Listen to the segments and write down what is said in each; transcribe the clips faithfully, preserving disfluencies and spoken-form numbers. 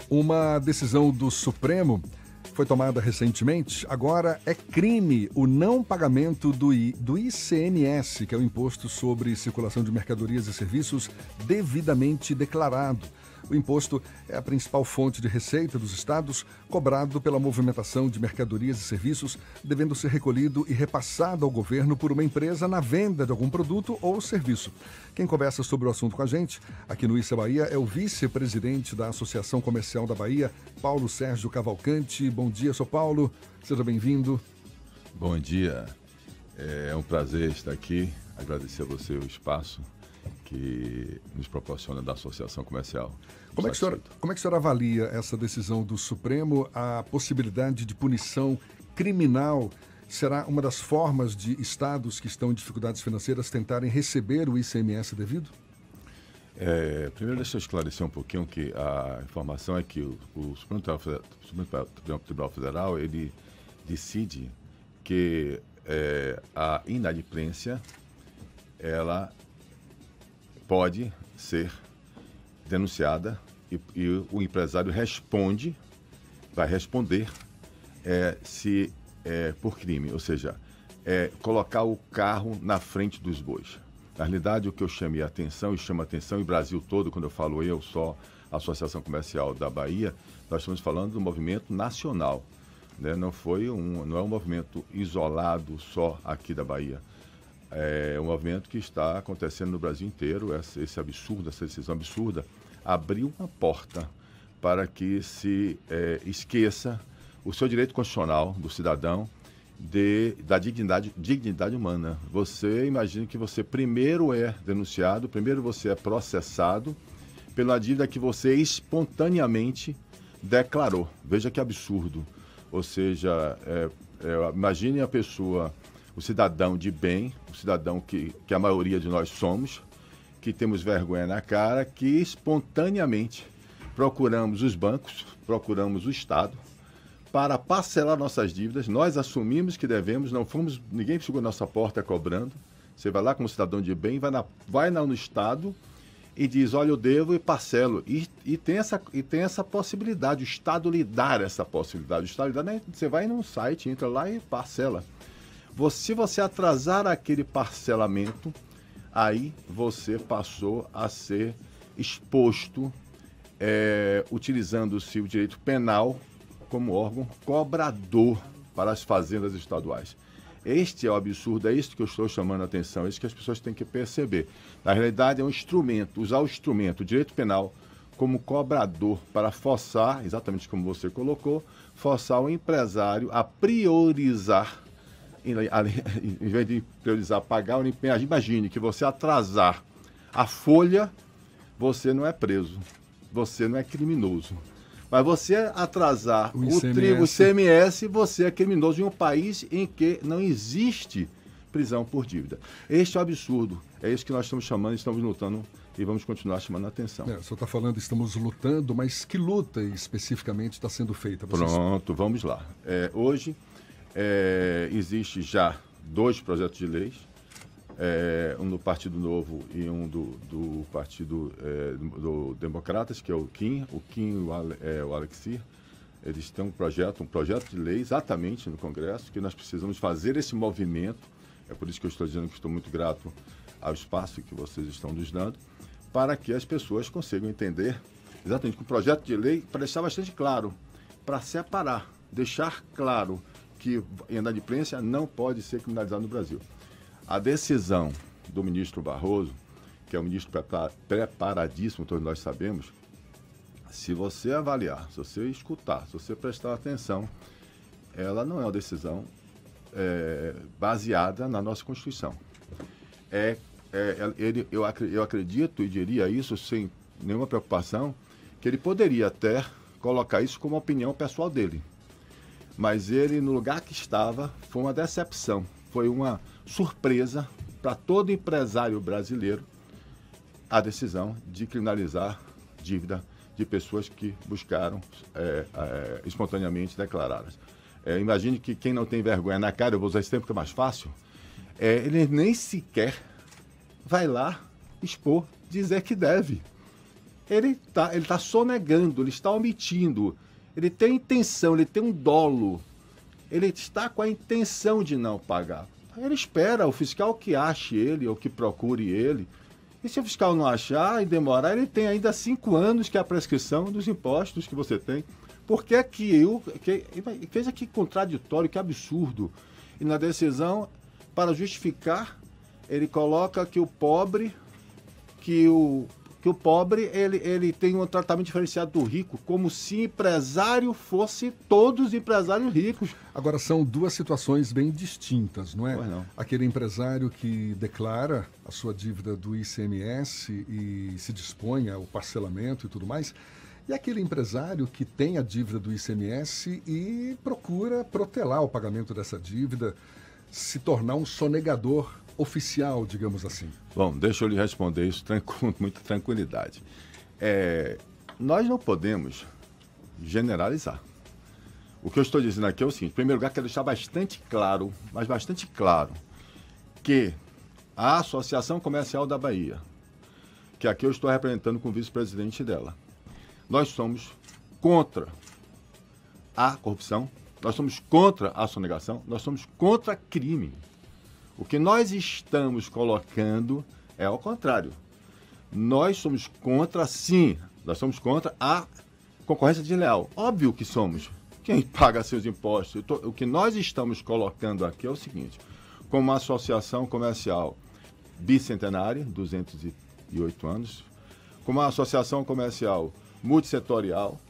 Uma decisão do Supremo foi tomada recentemente. Agora é crime o não pagamento do, I, do I C M S, que é o Imposto sobre Circulação de Mercadorias e Serviços, devidamente declarado. O imposto é a principal fonte de receita dos estados, cobrado pela movimentação de mercadorias e serviços, devendo ser recolhido e repassado ao governo por uma empresa na venda de algum produto ou serviço. Quem conversa sobre o assunto com a gente, aqui no Issa Bahia, é o vice-presidente da Associação Comercial da Bahia, Paulo Sérgio Cavalcante. Bom dia, seu Paulo. Seja bem-vindo. Bom dia. É um prazer estar aqui. Agradecer a você o espaço que nos proporciona da Associação Comercial. Como é, que o senhor, como é que o senhor avalia essa decisão do Supremo? A possibilidade de punição criminal será uma das formas de estados que estão em dificuldades financeiras tentarem receber o I C M S devido? É, primeiro, deixa eu esclarecer um pouquinho que a informação é que o, o Supremo Tribunal Federal ele decide que é, a inadimplência ela pode ser denunciada e, e o empresário responde, vai responder é, se é, por crime, ou seja, é, colocar o carro na frente dos bois. Na realidade, o que eu chamei a atenção, e chamo a atenção, e o Brasil todo, quando eu falo eu, só a Associação Comercial da Bahia, nós estamos falando do movimento nacional, né? Não foi um, não é um movimento isolado só aqui da Bahia. É um movimento que está acontecendo no Brasil inteiro. Esse, esse absurdo, essa decisão absurda, abriu uma porta para que se é, esqueça o seu direito constitucional do cidadão de, da dignidade, dignidade humana. Você imagina que você primeiro é denunciado, primeiro você é processado pela dívida que você espontaneamente declarou. Veja que absurdo. Ou seja, é, é, imagine a pessoa... o cidadão de bem, o cidadão que, que a maioria de nós somos, que temos vergonha na cara, que espontaneamente procuramos os bancos, procuramos o Estado para parcelar nossas dívidas. Nós assumimos que devemos, não fomos, ninguém chegou à nossa porta cobrando. Você vai lá como cidadão de bem, vai, na, vai na, no Estado e diz, olha, eu devo e parcelo. E, e, tem essa, e tem essa possibilidade, o Estado lhe dá essa possibilidade. O Estado lhe dá, né? Você vai num site, entra lá e parcela. Se você atrasar aquele parcelamento, aí você passou a ser exposto, é, utilizando-se o direito penal como órgão cobrador para as fazendas estaduais. Este é o absurdo, é isso que eu estou chamando a atenção, é isso que as pessoas têm que perceber. Na realidade, é um instrumento, usar o instrumento, o direito penal, como cobrador para forçar, exatamente como você colocou, forçar o empresário a priorizar. Em vez de priorizar pagar o empenho, imagine que você atrasar a folha, você não é preso, você não é criminoso. Mas você atrasar o, o trigo, o I C M S, você é criminoso em um país em que não existe prisão por dívida. Este é o absurdo, é isso que nós estamos chamando, estamos lutando e vamos continuar chamando a atenção. É, o senhor está falando, estamos lutando, mas que luta especificamente está sendo feita? Vocês... Pronto, vamos lá. É, hoje... É, existe já dois projetos de leis, é, um do Partido Novo e um do, do Partido é, do, do Democratas, que é o Kim, o Kim e o, Ale, é, o Alexir. Eles têm um projeto, um projeto de lei exatamente no Congresso, que nós precisamos fazer esse movimento, é por isso que eu estou dizendo que estou muito grato ao espaço que vocês estão nos dando, para que as pessoas consigam entender exatamente que o projeto de lei, para deixar bastante claro, para separar, deixar claro que a inadimplência não pode ser criminalizada no Brasil. A decisão do ministro Barroso, que é um ministro preparadíssimo, todos nós sabemos, se você avaliar, se você escutar, se você prestar atenção, ela não é uma decisão é, baseada na nossa Constituição. É, é, ele, eu, eu acredito e diria isso sem nenhuma preocupação, que ele poderia até colocar isso como opinião pessoal dele. Mas ele, no lugar que estava, foi uma decepção, foi uma surpresa para todo empresário brasileiro a decisão de criminalizar dívida de pessoas que buscaram é, é, espontaneamente declaradas. É, imagine que quem não tem vergonha na cara, eu vou usar esse tempo que é mais fácil, é, ele nem sequer vai lá expor, dizer que deve. ele está ele tá sonegando, ele está omitindo, ele tem intenção, ele tem um dolo, ele está com a intenção de não pagar. Ele espera o fiscal que ache ele ou que procure ele. E se o fiscal não achar e demorar, ele tem ainda cinco anos que é a prescrição dos impostos que você tem. Por que que eu... Que, veja que contraditório, que absurdo. E na decisão, para justificar, ele coloca que o pobre, que o, que o pobre ele, ele tem um tratamento diferenciado do rico, como se empresário fosse todos empresários ricos. Agora, são duas situações bem distintas, não é? Pois não. Aquele empresário que declara a sua dívida do I C M S e se dispõe ao parcelamento e tudo mais, e aquele empresário que tem a dívida do I C M S e procura protelar o pagamento dessa dívida, se tornar um sonegador oficial, digamos assim. Bom, deixa eu lhe responder isso com muita tranquilidade. É, nós não podemos generalizar. O que eu estou dizendo aqui é o seguinte: em primeiro lugar, quero deixar bastante claro, mas bastante claro, que a Associação Comercial da Bahia, que aqui eu estou representando como vice-presidente dela, nós somos contra a corrupção, nós somos contra a sonegação, nós somos contra crime. O que nós estamos colocando é ao contrário. Nós somos contra, sim, nós somos contra a concorrência desleal. Óbvio que somos. Quem paga seus impostos? O que nós estamos colocando aqui é o seguinte: como uma associação comercial bicentenária, duzentos e oito anos, como uma associação comercial multissetorial,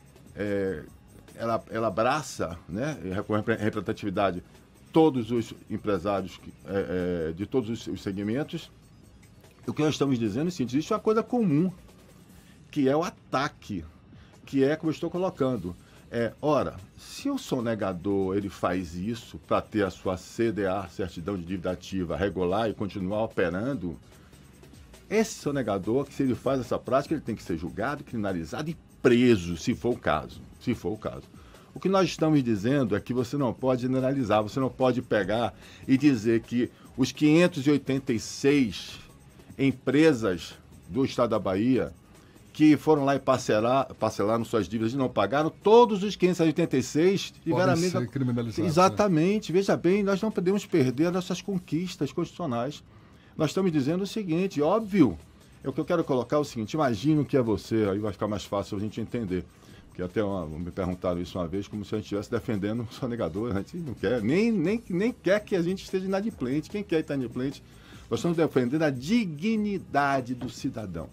é, ela, ela abraça, né, com representatividade, todos os empresários é, é, de todos os, os segmentos. O que nós estamos dizendo é o seguinte: existe uma coisa comum, que é o ataque, que é como eu estou colocando. É, ora, se o sonegador ele faz isso para ter a sua C D A, certidão de dívida ativa, regular e continuar operando, esse sonegador, que se ele faz essa prática, ele tem que ser julgado, criminalizado e preso, se for o caso. Se for o caso. O que nós estamos dizendo é que você não pode generalizar, você não pode pegar e dizer que os quinhentos e oitenta e seis empresas do estado da Bahia que foram lá e parcelar, parcelaram suas dívidas e não pagaram, todos os quinhentos e oitenta e seis tiveram a mesma... ser criminalizados. Exatamente. Né? Veja bem, nós não podemos perder as nossas conquistas constitucionais. Nós estamos dizendo o seguinte: óbvio, é o que eu quero colocar é o seguinte: imagino que é você, aí vai ficar mais fácil a gente entender. Porque até uma, me perguntaram isso uma vez, como se a gente estivesse defendendo o sonegador. A gente não quer, nem, nem, nem quer que a gente esteja inadimplente. Quem quer estar inadimplente? Nós estamos defendendo a dignidade do cidadão.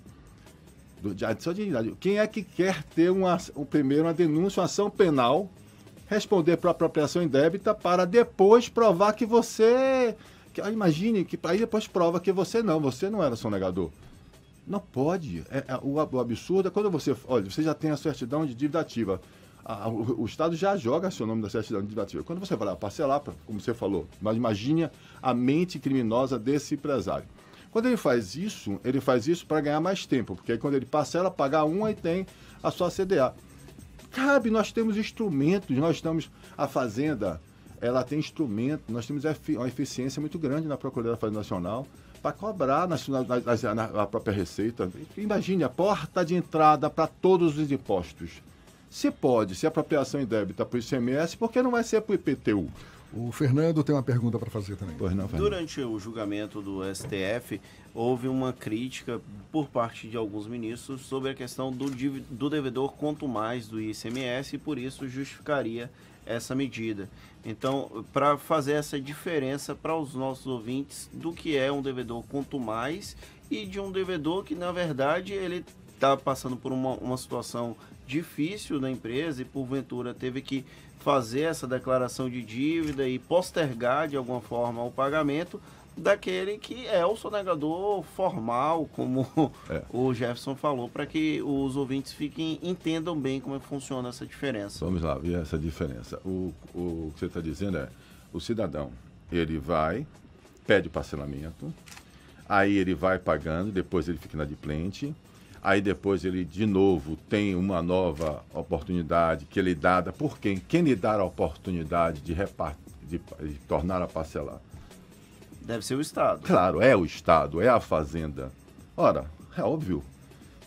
Do, de, a sua dignidade. Quem é que quer ter uma, um, primeiro uma denúncia, uma ação penal, responder por apropriação indébita para depois provar que você... Que, imagine que aí depois prova que você não, você não era sonegador. Não pode. É, é, o, o absurdo é quando você... Olha, você já tem a certidão de dívida ativa. A, o, o Estado já joga seu nome da certidão de dívida ativa. Quando você vai lá parcelar, como você falou, mas imagine a mente criminosa desse empresário. Quando ele faz isso, ele faz isso para ganhar mais tempo, porque aí quando ele parcela, pagar um, aí tem a sua C D A. Cabe, nós temos instrumentos, nós estamos... A Fazenda, ela tem instrumento, nós temos uma eficiência muito grande na Procuradoria da Fazenda Nacional para cobrar na, na, na própria Receita. Imagine, a porta de entrada para todos os impostos. Se pode, se apropriação indébita para o I C M S, por que não vai ser para o I P T U? O Fernando tem uma pergunta para fazer também. Pois não, Fernando. Durante o julgamento do S T F, houve uma crítica por parte de alguns ministros sobre a questão do, do devedor quanto mais do I C M S e por isso justificaria essa medida. Então, para fazer essa diferença para os nossos ouvintes do que é um devedor quanto mais e de um devedor que, na verdade, ele está passando por uma, uma situação difícil da empresa e, porventura, teve que fazer essa declaração de dívida e postergar, de alguma forma, o pagamento daquele que é o sonegador formal, como é. o Jefferson falou, para que os ouvintes fiquem, entendam bem como funciona essa diferença. Vamos lá, ver essa diferença. O, o que você está dizendo é, o cidadão, ele vai, pede parcelamento, aí ele vai pagando, depois ele fica inadimplente, aí depois ele, de novo, tem uma nova oportunidade que lhe é dada por quem? Quem lhe dá a oportunidade de, repart... de, de tornar a parcelar? Deve ser o Estado. Claro, é o Estado, é a Fazenda. Ora, é óbvio.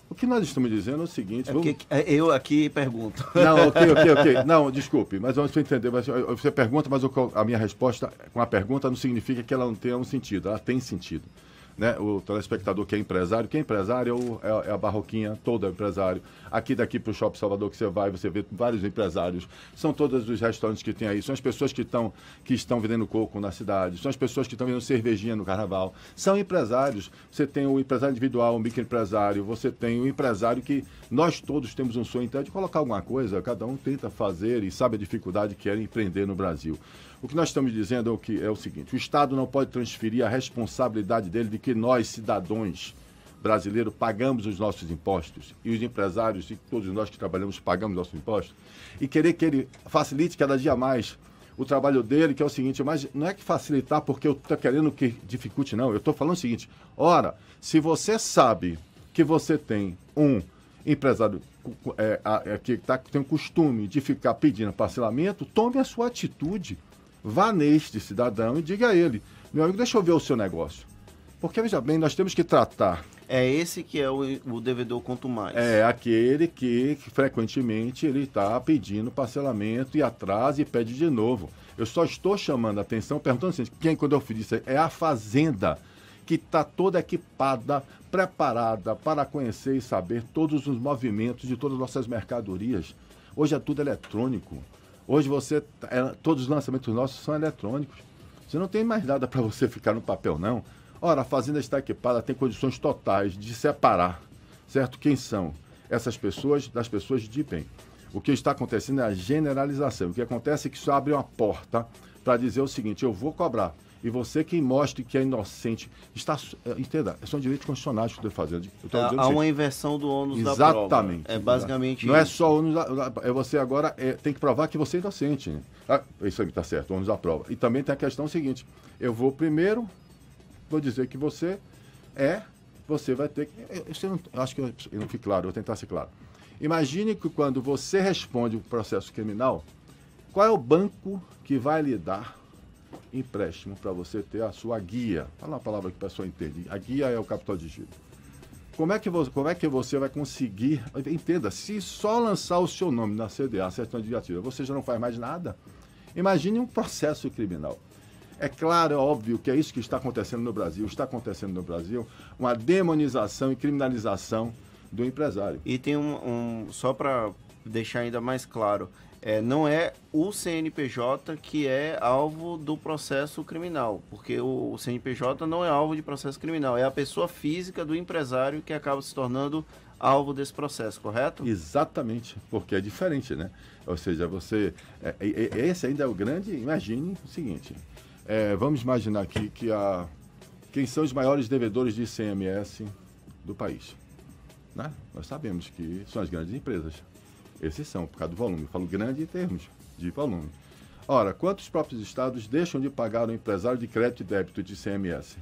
O que nós estamos dizendo é o seguinte... É vamos... porque, eu aqui pergunto. Não, ok, ok, ok. Não, desculpe, mas vamos entender. Você pergunta, mas a minha resposta com a pergunta não significa que ela não tenha um sentido. Ela tem sentido. Né? O telespectador que é empresário, quem é empresário é, o, é, é a barroquinha, todo é empresário. Aqui daqui para o Shopping Salvador que você vai, você vê vários empresários. São todos os restaurantes que tem aí. São as pessoas que, tão, que estão vendendo coco na cidade. São as pessoas que estão vendendo cervejinha no carnaval. São empresários. Você tem o empresário individual, o microempresário. Você tem o empresário que nós todos temos um sonho então, de colocar alguma coisa. Cada um tenta fazer e sabe a dificuldade que é empreender no Brasil. O que nós estamos dizendo é o, que, é o seguinte, o Estado não pode transferir a responsabilidade dele de que nós, cidadãos brasileiros, pagamos os nossos impostos, e os empresários, e todos nós que trabalhamos, pagamos nossos impostos, e querer que ele facilite cada dia mais o trabalho dele, que é o seguinte, mas não é que facilitar porque eu estou querendo que dificulte, não. Eu estou falando o seguinte, ora, se você sabe que você tem um empresário é, é, que tá, tem o costume de ficar pedindo parcelamento, tome a sua atitude. Vá neste cidadão e diga a ele, meu amigo, deixa eu ver o seu negócio. Porque, veja bem, nós temos que tratar... É esse que é o, o devedor quanto mais. É aquele que, que frequentemente, ele está pedindo parcelamento e atrasa e pede de novo. Eu só estou chamando a atenção, perguntando assim, quem, quando eu fiz isso, é a fazenda, que está toda equipada, preparada para conhecer e saber todos os movimentos de todas as nossas mercadorias. Hoje é tudo eletrônico. Hoje você, é, todos os lançamentos nossos são eletrônicos. Você não tem mais nada para você ficar no papel, não. Ora, a fazenda está equipada, tem condições totais de separar, certo? Quem são essas pessoas das pessoas de bem. O que está acontecendo é a generalização. O que acontece é que isso abre uma porta para dizer o seguinte, eu vou cobrar. E você quem mostre que é inocente, está, entenda, são direitos constitucionais que eu estou fazendo. Eu estou Há uma inversão do ônus da prova. Exatamente. É basicamente Não é isso. só o ônus da, é você agora é, tem que provar que você é inocente. Né? Ah, isso aí está certo, o ônus da prova. E também tem a questão seguinte, eu vou primeiro, vou dizer que você é, você vai ter que... Eu, eu, não, eu acho que eu, eu não fui claro, vou tentar ser claro. Imagine que quando você responde o processo criminal, qual é o banco que vai lhe dar empréstimo para você ter a sua guia? Fala uma palavra que a pessoa entende. A guia é o capital de giro. Como é que você, como é que você vai conseguir... Entenda, se só lançar o seu nome na C D A, certidão administrativa, você já não faz mais nada? Imagine um processo criminal. É claro, é óbvio que é isso que está acontecendo no Brasil. Está acontecendo no Brasil uma demonização e criminalização do empresário. E tem um... um só para deixar ainda mais claro... É, não é o C N P J que é alvo do processo criminal, porque o, o C N P J não é alvo de processo criminal, é a pessoa física do empresário que acaba se tornando alvo desse processo, correto? Exatamente, porque é diferente, né? Ou seja, você... É, é, esse ainda é o grande... Imagine o seguinte, é, vamos imaginar aqui que a, quem são os maiores devedores de I C M S do país, né? Nós sabemos que são as grandes empresas. Esses são, por causa do volume. Eu falo grande em termos de volume. Ora, quantos próprios estados deixam de pagar o empresário de crédito e débito de I C M S?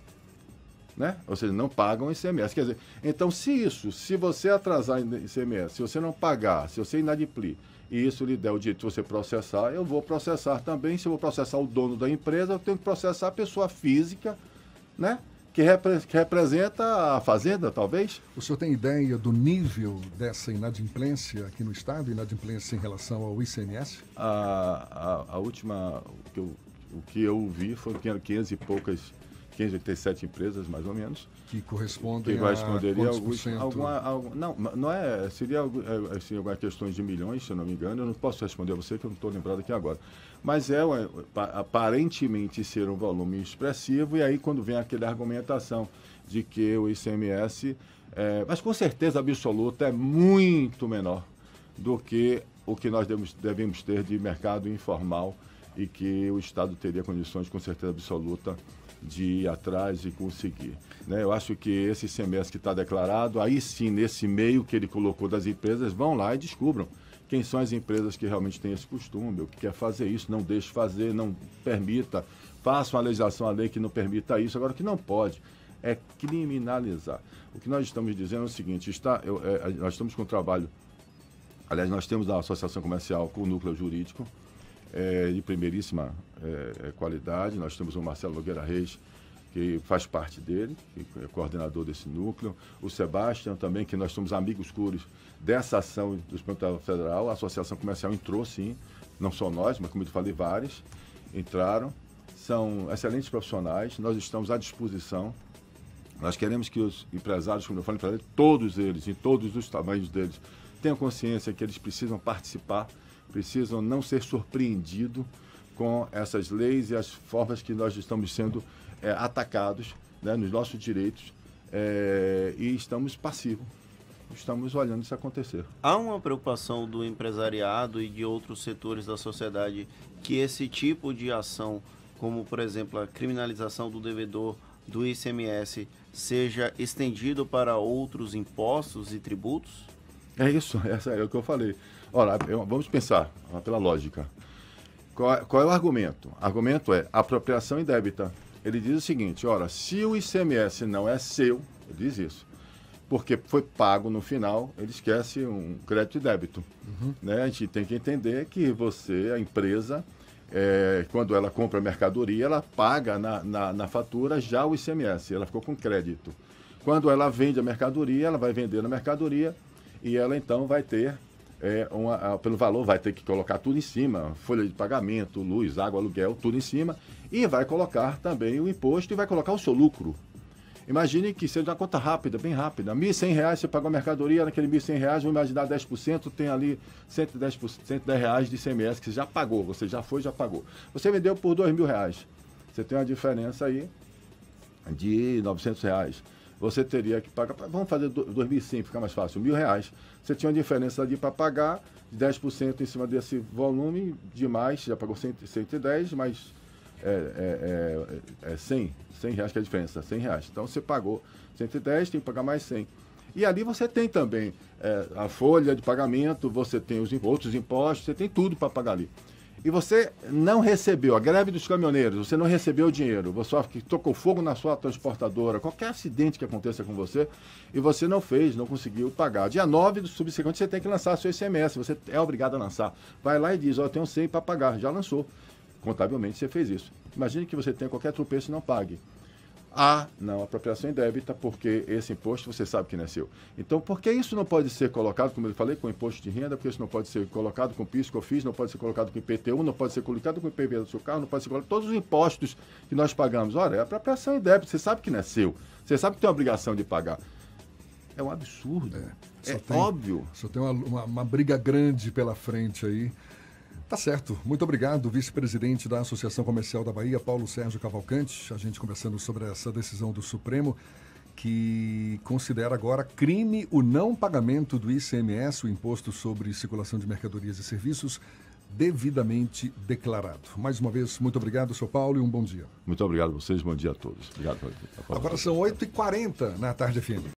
Né? Ou seja, não pagam I C M S. Quer dizer, então se isso, se você atrasar I C M S, se você não pagar, se você inadimplir, e isso lhe der o direito de você processar, eu vou processar também. Se eu vou processar o dono da empresa, eu tenho que processar a pessoa física, né? Que, repre que representa a fazenda, talvez? O senhor tem ideia do nível dessa inadimplência aqui no Estado, inadimplência em relação ao I C M S? A, a, a última, o que, eu, o que eu vi foram quinhentas e poucas, quinhentas e oitenta e sete empresas, mais ou menos. Que correspondem que corresponderia a a alguns, alguma, alguma, não, não é, seria assim, algumas questões de milhões, se eu não me engano, eu não posso responder a você, que eu não estou lembrado aqui agora. Mas é uma, aparentemente ser um volume expressivo, e aí quando vem aquela argumentação de que o I C M S, é, mas com certeza absoluta, é muito menor do que o que nós devemos, devemos ter de mercado informal e que o Estado teria condições, com certeza absoluta, de ir atrás e conseguir. Né? Eu acho que esse I C M S que está declarado, aí sim, nesse meio que ele colocou das empresas, vão lá e descubram quem são as empresas que realmente têm esse costume, o que quer fazer isso, não deixe fazer, não permita, faça uma legislação, a lei que não permita isso. Agora, o que não pode é criminalizar. O que nós estamos dizendo é o seguinte, está, eu, é, nós estamos com um trabalho, aliás, nós temos a Associação Comercial com o núcleo jurídico, é, de primeiríssima é, qualidade. Nós temos o Marcelo Nogueira Reis, que faz parte dele, que é coordenador desse núcleo, o Sebastião também, que nós somos amigos curos dessa ação do Supremo Tribunal Federal. A Associação Comercial entrou, sim, não só nós, mas como eu falei, vários entraram. São excelentes profissionais, nós estamos à disposição. Nós queremos que os empresários, como eu falei, todos eles, em todos os tamanhos deles, tenham consciência que eles precisam participar, precisam não ser surpreendidos com essas leis e as formas que nós estamos sendo é, atacados, né, nos nossos direitos, é, e estamos passivos, estamos olhando isso acontecer. Há uma preocupação do empresariado e de outros setores da sociedade que esse tipo de ação, como por exemplo a criminalização do devedor do I C M S, seja estendido para outros impostos e tributos? É isso, essa é o que eu falei. Ora, eu, vamos pensar pela lógica. Qual, qual é o argumento? O argumento é apropriação indébita. Ele diz o seguinte, ora, se o I C M S não é seu, ele diz isso, porque foi pago no final, ele esquece um crédito e débito. Uhum. Né? A gente tem que entender que você, a empresa, é, quando ela compra a mercadoria, ela paga na, na, na fatura já o I C M S, ela ficou com crédito. Quando ela vende a mercadoria, ela vai vender na mercadoria e ela então vai ter, é, uma, pelo valor, vai ter que colocar tudo em cima, folha de pagamento, luz, água, aluguel, tudo em cima, e vai colocar também o imposto e vai colocar o seu lucro. Imagine que seja uma conta rápida, bem rápida. mil e cem reais, você pagou a mercadoria, naquele mil e cem reais, vamos imaginar dez por cento, tem ali cento e dez reais de I C M S que você já pagou, você já foi, já pagou. Você vendeu por dois mil reais. Você tem uma diferença aí de novecentos reais. Você teria que pagar, vamos fazer dois mil e cem, fica mais fácil, mil reais. Você tinha uma diferença ali para pagar, dez por cento em cima desse volume, de mais, já pagou cento e dez, mais é, é, é, é cem, cem reais que é a diferença, cem reais. Então você pagou cento e dez, tem que pagar mais cem. E ali você tem também é, a folha de pagamento, você tem os outros impostos, você tem tudo para pagar ali. E você não recebeu, a greve dos caminhoneiros, você não recebeu o dinheiro, você tocou fogo na sua transportadora, qualquer acidente que aconteça com você, e você não fez, não conseguiu pagar. Dia nove do subsequente, você tem que lançar seu I C M S, você é obrigado a lançar. Vai lá e diz, ó, oh, eu tenho cem para pagar, já lançou. Contabilmente você fez isso. Imagine que você tenha qualquer tropeço e não pague. Ah, não, apropriação indébita, porque esse imposto você sabe que não é seu. Então, por que isso não pode ser colocado, como eu falei, com imposto de renda, porque isso não pode ser colocado com PIS, COFINS, não pode ser colocado com I P T U, não pode ser colocado com I P V A do seu carro, não pode ser colocado todos os impostos que nós pagamos. Olha, é apropriação indébita, você sabe que não é seu, você sabe que tem a obrigação de pagar. É um absurdo, é, é tem, óbvio. Só tem uma, uma, uma briga grande pela frente aí. Tá certo. Muito obrigado, vice-presidente da Associação Comercial da Bahia, Paulo Sérgio Cavalcante. A gente conversando sobre essa decisão do Supremo, que considera agora crime o não pagamento do I C M S, o Imposto sobre Circulação de Mercadorias e Serviços, devidamente declarado. Mais uma vez, muito obrigado, seu Paulo, e um bom dia. Muito obrigado a vocês, bom dia a todos. Obrigado. Agora são oito e quarenta na Tarde F M.